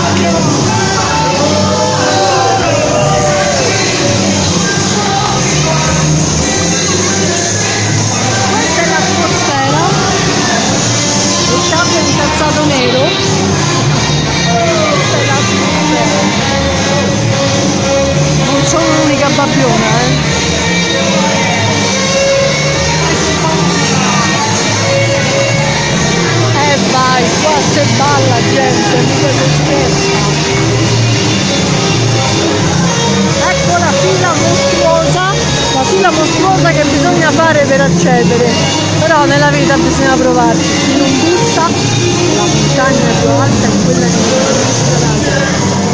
Nero. Non sono l'unica babbiona, vai, qua se balla gente, mica si scherza. Ecco la fila mostruosa che bisogna fare per accedere, però nella vita bisogna provarci. Chi non butta, la montagna più alta è quella che non si